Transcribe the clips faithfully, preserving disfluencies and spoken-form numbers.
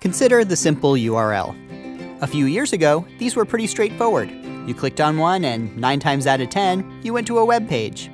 Consider the simple U R L. A few years ago, these were pretty straightforward. You clicked on one and nine times out of ten, you went to a web page.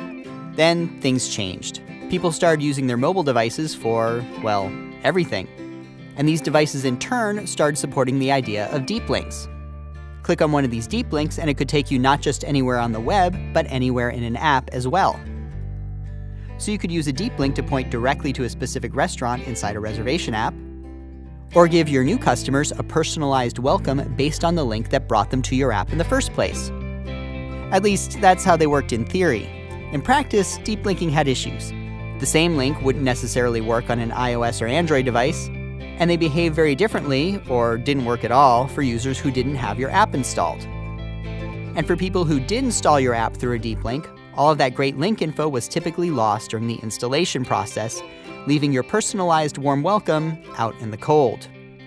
Then things changed. People started using their mobile devices for, well, everything. And these devices in turn started supporting the idea of deep links. Click on one of these deep links and it could take you not just anywhere on the web, but anywhere in an app as well. So you could use a deep link to point directly to a specific restaurant inside a reservation app, or give your new customers a personalized welcome based on the link that brought them to your app in the first place. At least, that's how they worked in theory. In practice, deep linking had issues. The same link wouldn't necessarily work on an iOS or Android device, and they behave very differently, or didn't work at all, for users who didn't have your app installed. And for people who did install your app through a deep link, all of that great link info was typically lost during the installation process, leaving your personalized warm welcome out in the cold.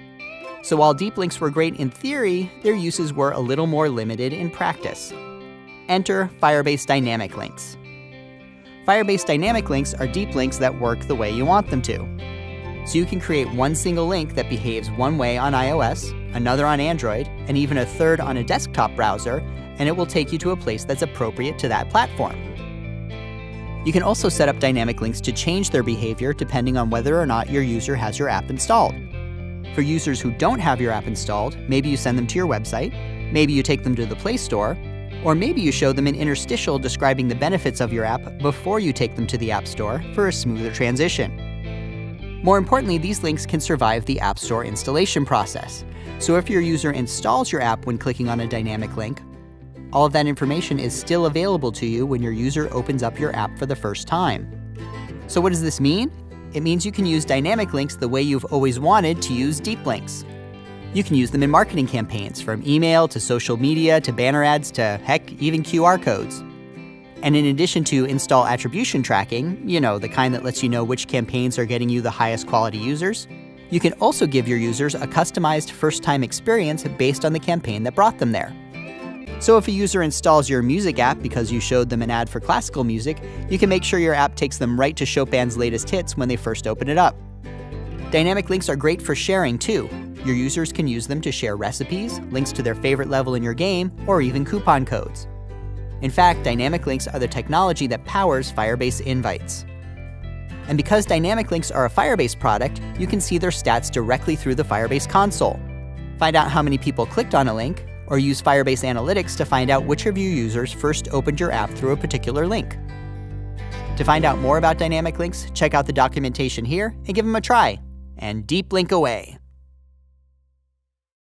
So while deep links were great in theory, their uses were a little more limited in practice. Enter Firebase Dynamic Links. Firebase Dynamic Links are deep links that work the way you want them to. So you can create one single link that behaves one way on iOS, another on Android, and even a third on a desktop browser, and it will take you to a place that's appropriate to that platform. You can also set up dynamic links to change their behavior depending on whether or not your user has your app installed. For users who don't have your app installed, maybe you send them to your website, maybe you take them to the Play Store, or maybe you show them an interstitial describing the benefits of your app before you take them to the App Store for a smoother transition. More importantly, these links can survive the App Store installation process. So if your user installs your app when clicking on a dynamic link, all of that information is still available to you when your user opens up your app for the first time. So what does this mean? It means you can use dynamic links the way you've always wanted to use deep links. You can use them in marketing campaigns, from email to social media to banner ads to, heck, even Q R codes. And in addition to install attribution tracking, you know, the kind that lets you know which campaigns are getting you the highest quality users, you can also give your users a customized first-time experience based on the campaign that brought them there. So if a user installs your music app because you showed them an ad for classical music, you can make sure your app takes them right to Chopin's latest hits when they first open it up. Dynamic links are great for sharing too. Your users can use them to share recipes, links to their favorite level in your game, or even coupon codes. In fact, dynamic links are the technology that powers Firebase Invites. And because dynamic links are a Firebase product, you can see their stats directly through the Firebase console. Find out how many people clicked on a link, or use Firebase Analytics to find out which of your users first opened your app through a particular link. To find out more about dynamic links, check out the documentation here and give them a try. And deep link away.